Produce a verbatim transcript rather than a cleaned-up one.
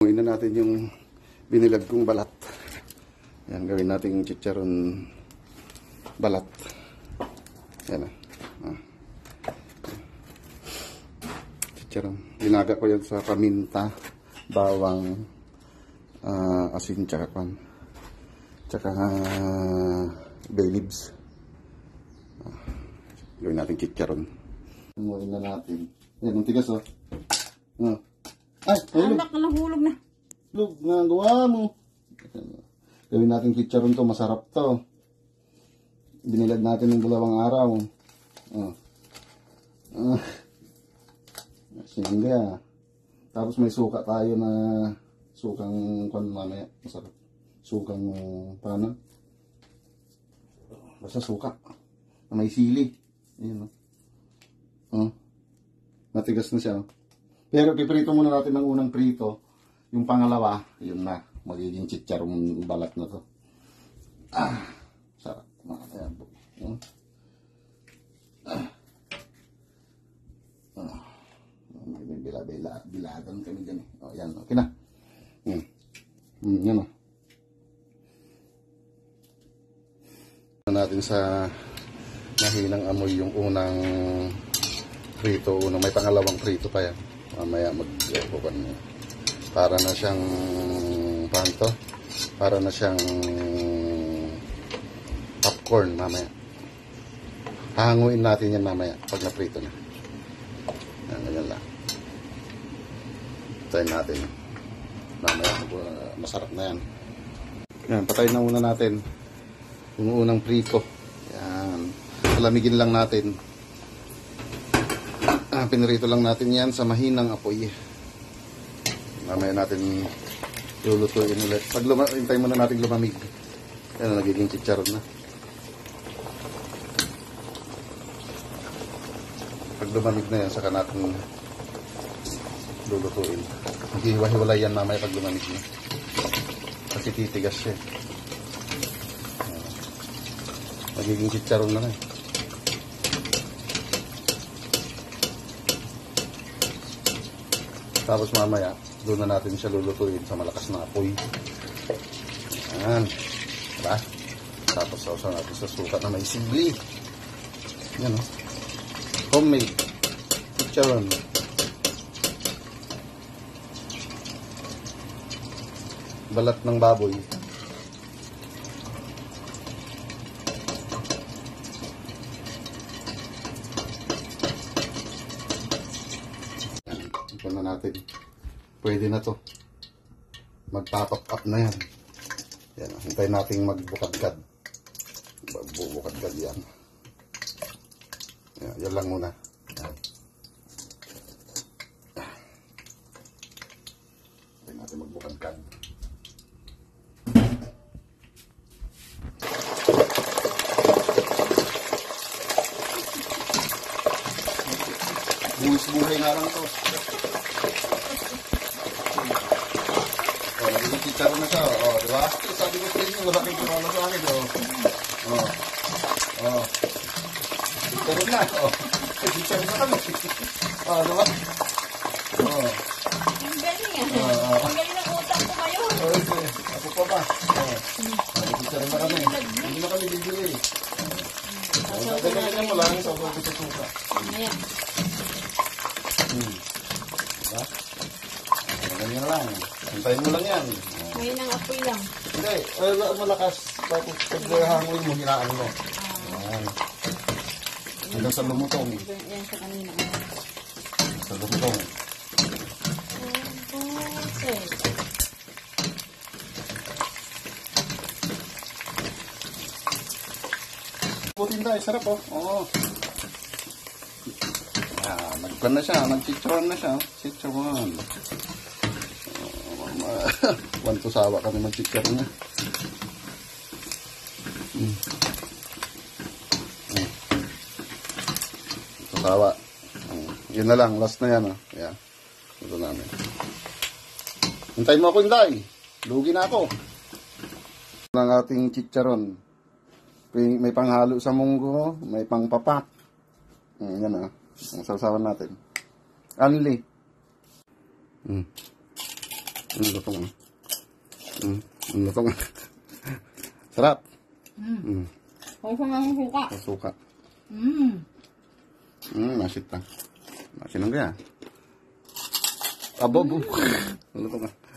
Gawin na natin yung binilag kong balat. Yan, gawin natin yung chicharon balat. Yan ah. ah. Chicharon. Linaga ko yan sa paminta, bawang, uh, asin, tsaka pan. Tsaka uh, bay leaves. Ah. Gawin natin chicharon. Gawin na natin. Yan, ang tigas oh. Ah. Ay, hulog. Anak na nahulog na. Hulog na, gawa mo. Gawin natin chicharon to, masarap to. Binilad natin ng dalawang araw. Oh. Ah. Sinangga. Tapos may suka tayo na sukang kwan mamaya, masarap. Sukang uh, paano? Basta suka. Na may sili. Ayan oh. Oh. Matigas na siya oh. Pero piprito muna natin ng unang prito. Yung pangalawa, yun na. Magiging chicharon balat na to. Ah, sarap. Ayan po. Ah. Ah. May bila-bila, bilagan kami dyan. O, yan. Okay na. Hmm. Hmm, yan o. Natin sa mahinang amoy yung unang prito. Unang, may pangalawang prito pa yan. Mamaya mag-bukan mo. Para na siyang panto. Para na siyang popcorn mamaya. Hahanguin natin yan mamaya pag naprito na. Yan, ganyan lang. Patayin natin. Mamaya uh, masarap na yan. Yan, patayin na muna natin yung unang prito. Yan. Palamigin lang natin. Ah, pinirito lang natin yan sa mahinang apoy. Mamaya natin lulutuin ulit. Pag hintay muna natin lumamig. Yan, nagiging chicharon na. Pag lumamig na yan, saka natin lulutuin. Hiwa-hiwalay yan mamaya pag lumamig na. Kasi titigas siya. Yan. Nagiging chicharon na na eh. Tapos mamaya, doon na natin siya lulutuin sa malakas na apoy. Ayan. Diba? Tapos sausaw natin sa suka na may sili. Yan o. Oh. Homemade. Chicharon. Balat ng baboy. Ito na natin. Pwede na to. Mag-top up na yan. Yan. Hintayin natin magbukadkad. Bubukadkad yan. Yan, yan lang muna. Yan. Hintayin natin magbukadkad. Buwis-buhay nga lang to. O, nagiging chicharon na siya. O, diba? Sabi ko sa inyo, wala kayong kumala sa akin. O, o, o. Chicharon na. O, chicharon na kami. O, diba? O. Ang galing ah. Ang galing ng utak ko ngayon. O, okay. Ako pa ba? O, chicharon na kami. Hindi na kami bibili. O, ganyan mo lang sa utak sa suka. Ayan. Hmm. Diba? Ganyan lang. Hintayin mo lang yan. Ngayon ang apoy lang. Hindi. Uh, malakas. Tapos pag hangoy mo, hinaan mo. Ayan. Hanggang sa lumutong. Yan sa kanina. Sa lumutong. Okay. Putin tayo. Sarap oh. Oo. Ah, nagpan na siya. Nag-chicharon na siya. Chicharon. Wanto sawa kami mag-chicharon na. Hmm. Hmm. Ito sawa. Hmm. Yun na lang. Last na yan. Oh. Yeah. Ito namin. Hintayin mo ako, Inday. Lugi na ako. Ito ang ating chicharon. May panghalo sa munggo. May pangpapak. Hmm, yan ah. Ang sausawan natin. Only. Hmm. Ang lutong ah. Mm, ang lutong ah. Sarap. Mm. Mm, Kung saan ang suka. ang suka. Mm. Mm, masit ah. Masinang kaya. Abo, abo. Ang lutong ah.